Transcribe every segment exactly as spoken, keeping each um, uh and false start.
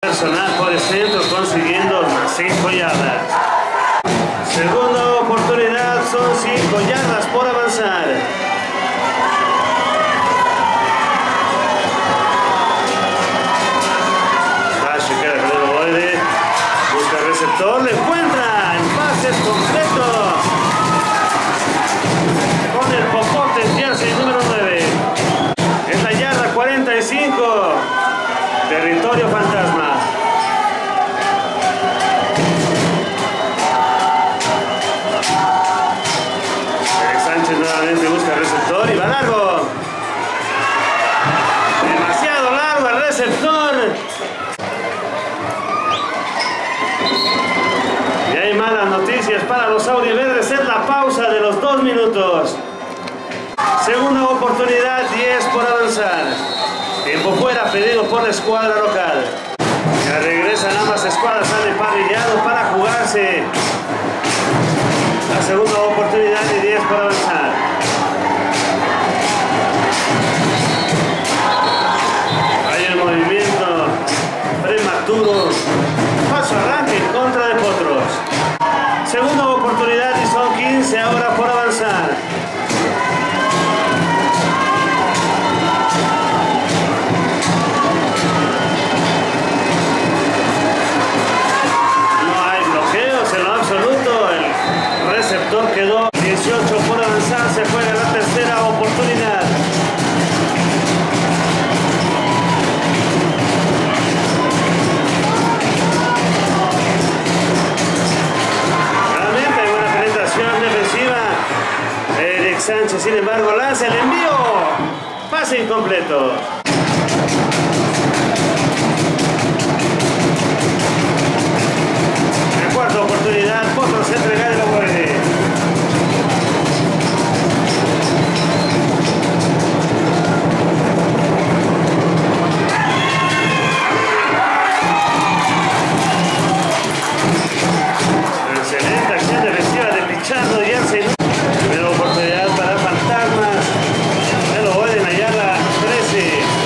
personal por el centro, consiguiendo unas cinco yardas. Segunda oportunidad, son cinco yardas por avanzar. Cache queda con el ovoide. Busca el receptor, le encuentra. El pase es completo. Con el popote, el jersey número nueve. Es la yarda cuarenta y cinco. Territorio fantasma. Eric Sánchez nuevamente busca el receptor y va largo. Demasiado largo el receptor. Y hay malas noticias para los audiverdes. Es la pausa de los dos minutos. Segunda oportunidad, diez por avanzar. Tiempo fuera pedido por la escuadra local. Ya regresan ambas escuadras al emparrillado para jugarse la segunda oportunidad y diez por avanzar. Hay el movimiento prematuro. Paso arranque en contra de Potros. Segunda oportunidad y son quince ahora por avanzar. Quedó dieciocho por avanzar, se juega la tercera oportunidad. Realmente hay buena penetración defensiva. Eric Sánchez, sin embargo, lanza el envío. Pase incompleto. La cuarta oportunidad, Potros entrega el ovoide. Excelente acción defensiva de Pichardo y Arce. Primera oportunidad para Fantasmas. El ovoide en la yarda trece.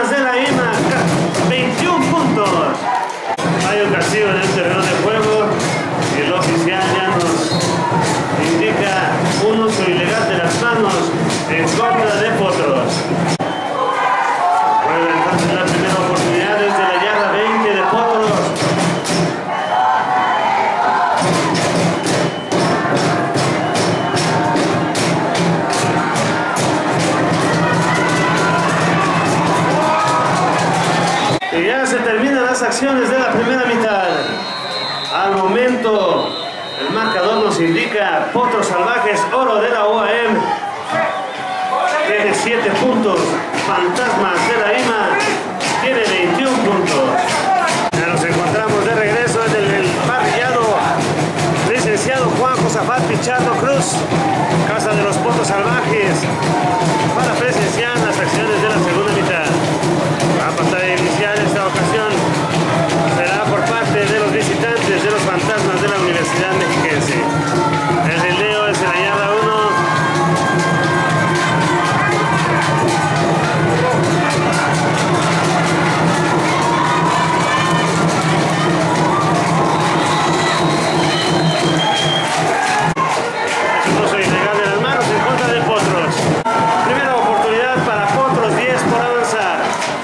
Fantasmas de la I M A, veintiún puntos. Hay un castigo en el terreno de juego y el oficial ya nos indica un uso ilegal de las manos en contra de Potros. Juega entonces la primera oportunidad desde la yarda veinte de Potros. Y ya se terminan las acciones de la primera mitad. Al momento, el marcador nos indica Potros Salvajes, oro de la U A M. Tiene siete puntos. Fantasmas de la I M A tiene veintiún puntos. Ya nos encontramos de regreso en el, el parrillado. Licenciado Juan Josafat Pichardo Cruz, Casa de los Potros Salvajes, para presenciar las acciones de la segunda mitad. La pantalla inicial en esta ocasión será por parte de los visitantes de los Fantasmas de la Universidad Mexiquense. El rildeo es en la yarda uno. El uso ilegal de las manos en contra de Potros. Primera oportunidad para Potros, diez por avanzar.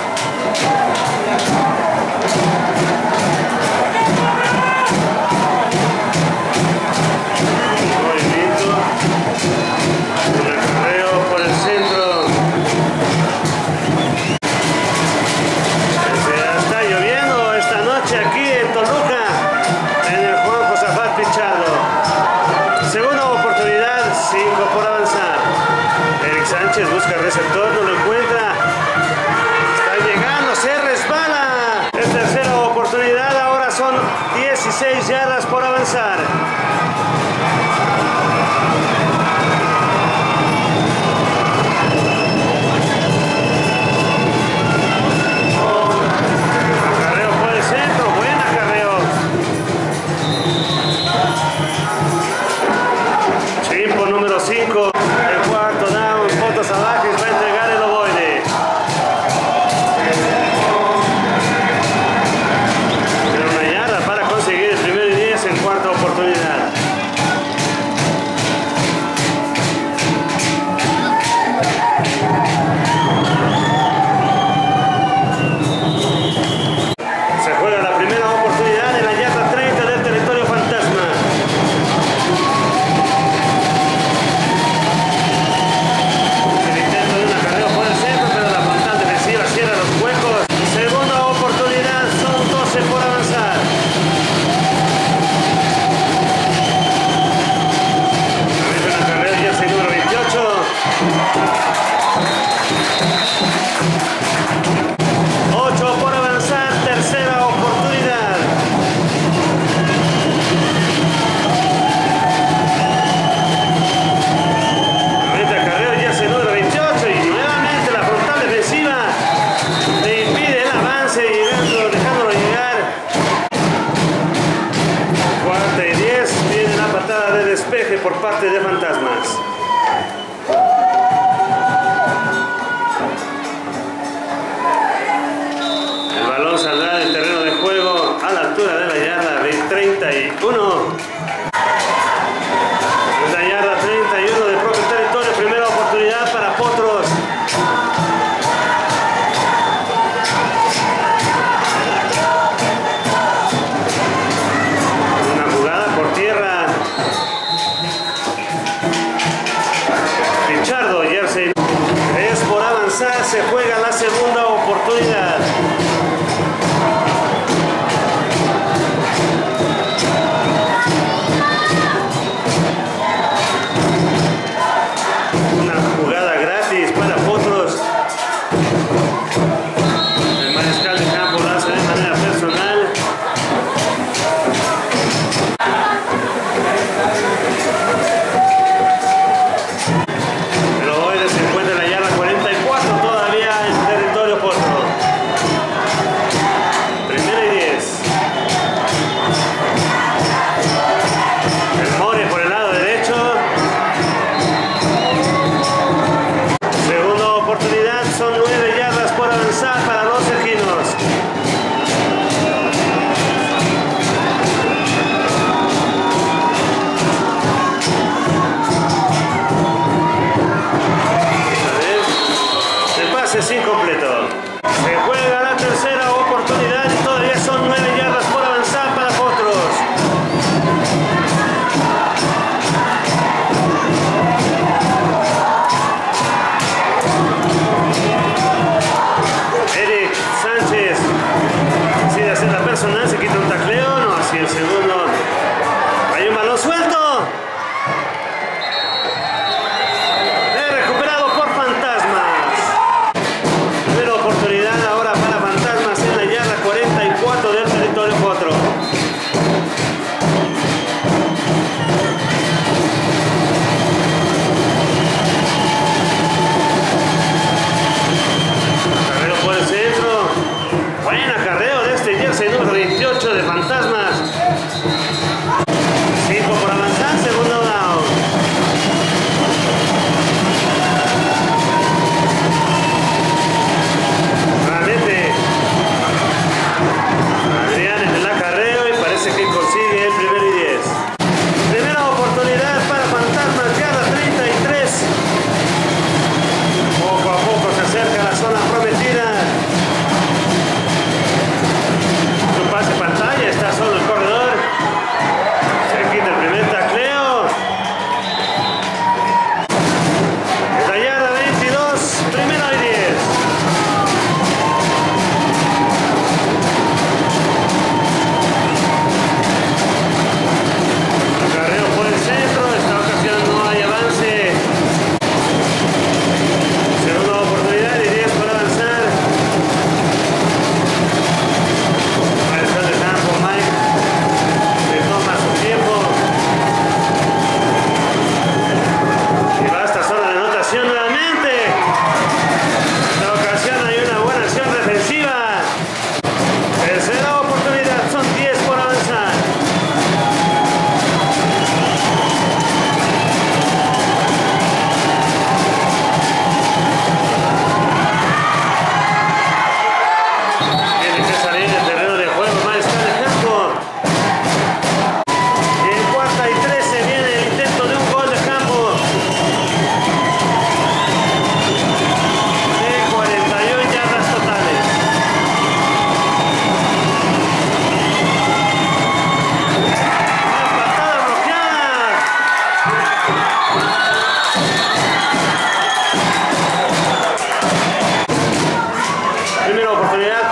Movimiento. Un acarreo por el centro. Se está lloviendo esta noche aquí en Toluca, en el Juan Josafat Pichardo. Segunda oportunidad, cinco por avanzar. Eric Sánchez busca el receptor, no lo encuentra. Está llegando, se resbala. Es tercera oportunidad, ahora son dieciséis yardas por avanzar. Acarreo por el centro, buen acarreo. Chimpo número cinco, el cuarto down, Potros Salvajes va a entregar el ovoide. Pero una yarda para conseguir el primero y diez en cuarta oportunidad. Se juega la tercera oportunidad y todavía son nueve yardas por avanzar para Potros. Eric Sánchez decide hacer la personal, se quita un tacleo, no, así el segundo. Hay un balón suelto. Es recuperado por Fantasmas. Primera oportunidad ahora para Fantasmas en la yarda cuarenta y cuatro del territorio Potro. Carrero por el centro. Buen acarreo de este jersey número veintiocho de Fantasmas. cinco por avanzar, segundo down. Nuevamente Adrián en el acarreo y parece que consigue el primero y diez. Primera oportunidad para Fantasmas, yarda treinta y tres. Poco a poco se acerca a la zona prometida. Un pase pantalla, está solo el corredor. Se quita el primer tacleo. Es la yarda veintidós, primero y diez. Acarreo por el centro, esta ocasión no hay avance. Segunda oportunidad y diez por avanzar. Maestro de campo, Mike. Se toma su tiempo. Y basta zona de anotación nuevamente. En esta ocasión hay una buena acción defensiva. Tercera oportunidad, son diez por avanzar. Tiene que salir del terreno de juego, Maestro de campo. Y en cuarta y trece viene el intento de un gol de campo. De cuarenta y una yardas totales. Una patada bloqueada. Primera oportunidad